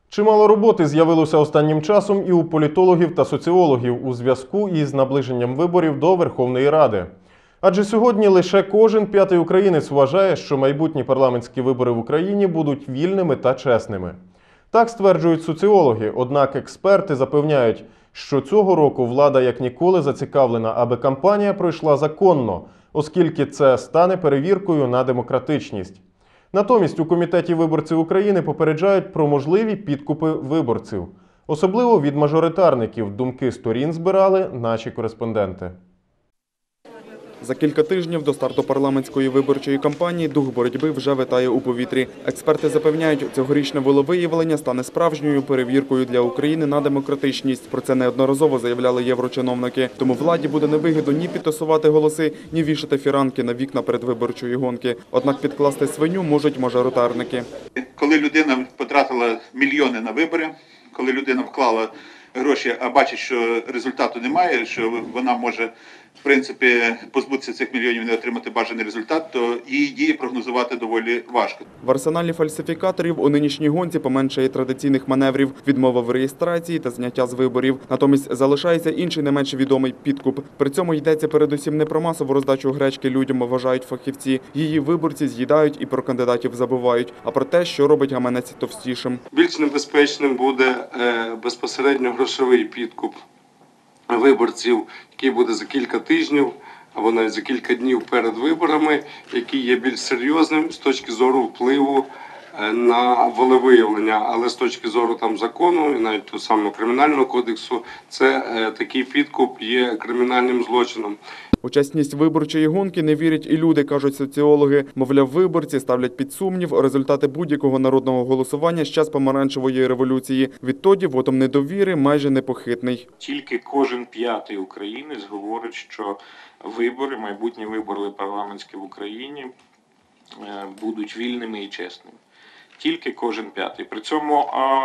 Чимало роботи з'явилося останнім часом і у політологів та соціологів у зв'язку із наближенням виборів до Верховної Ради. Адже сьогодні лише кожен п'ятий українець вважає, що майбутні парламентські вибори в Україні будуть вільними та чесними. Так стверджують соціологи, однак експерти запевняють, що цього року влада як ніколи зацікавлена, аби кампанія пройшла законно, оскільки це стане перевіркою на демократичність. Натомість у Комітеті виборців України попереджають про можливі підкупи виборців. Особливо від мажоритарників думки сторін збирали наші кореспонденти. За кілька тижнів до старту парламентської виборчої кампанії дух боротьби вже витає у повітрі. Експерти запевняють, цьогорічне волевиявлення стане справжньою перевіркою для України на демократичність. Про це неодноразово заявляли єврочиновники. Тому владі буде невигідно ні підтасувати голоси, ні вішати фіранки на вікна передвиборчої гонки. Однак підкласти свиню можуть мажоритарники. Коли людина потратила мільйони на вибори, коли людина вклала гроші, а бачить, що результату немає, що вона може, в принципі, позбутися цих мільйонів і не отримати бажаний результат, то її дії прогнозувати доволі важко. В арсеналі фальсифікаторів у нинішній гонці поменшає традиційних маневрів, відмова в реєстрації та зняття з виборів. Натомість залишається інший не менш відомий підкуп. При цьому йдеться передусім не про масову роздачу гречки людям, вважають фахівці. Її виборці з'їдають і про кандидатів забувають, а про те, що робить гаманець товстішим. Більш небезпечним буде безпосередньо грошовий підкуп виборців, який буде за кілька тижнів або навіть за кілька днів перед виборами, який є більш серйозним з точки зору впливу на волевиявлення, але з точки зору закону і навіть того самого кримінального кодексу, це такий підкуп є кримінальним злочином. У чесність виборчої гонки не вірять і люди, кажуть соціологи. Мовляв, виборці ставлять під сумнів результати будь-якого народного голосування з час помаранчевої революції. Відтоді вотом недовіри майже непохитний. Тільки кожен п'ятий українець говорить, що вибори, майбутні вибори парламентські в Україні будуть вільними і чесними. Тільки кожен п'ятий. При цьому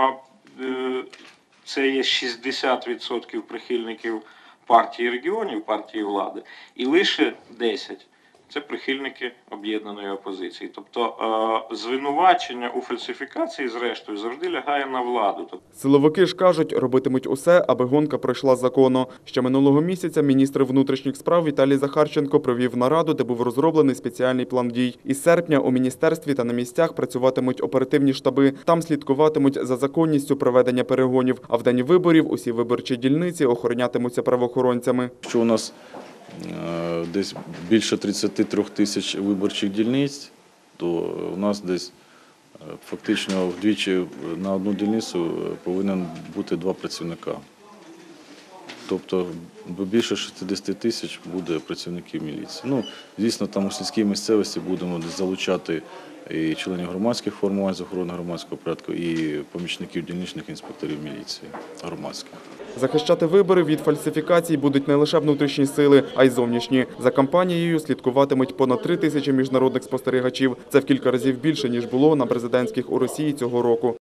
це є 60% прихильників партії регіонів, партії влади, і лише 10% – це прихильники об'єднаної опозиції. Тобто звинувачення у фальсифікації, зрештою, завжди лягає на владу. Силовики ж кажуть, робитимуть усе, аби гонка пройшла законно. Ще минулого місяця міністр внутрішніх справ Віталій Захарченко провів нараду, де був розроблений спеціальний план дій. Із серпня у міністерстві та на місцях працюватимуть оперативні штаби. Там слідкуватимуть за законністю проведення перегонів. А в день виборів усі виборчі дільниці охоронятимуться правоохоронцями. Що у нас десь більше 33 тисяч виборчих дільниць, то у нас десь фактично вдвічі на одну дільницю повинен бути 2 працівника. Тобто більше 60 тисяч буде працівників міліції. Звісно, там у сільській місцевості будемо залучати і членів громадських формувань з охорони громадського порядку, і помічників дільничних інспекторів міліції громадських. Захищати вибори від фальсифікацій будуть не лише внутрішні сили, а й зовнішні. За кампанією слідкуватимуть понад 3 тисячі міжнародних спостерігачів. Це в кілька разів більше, ніж було на президентських у Росії цього року.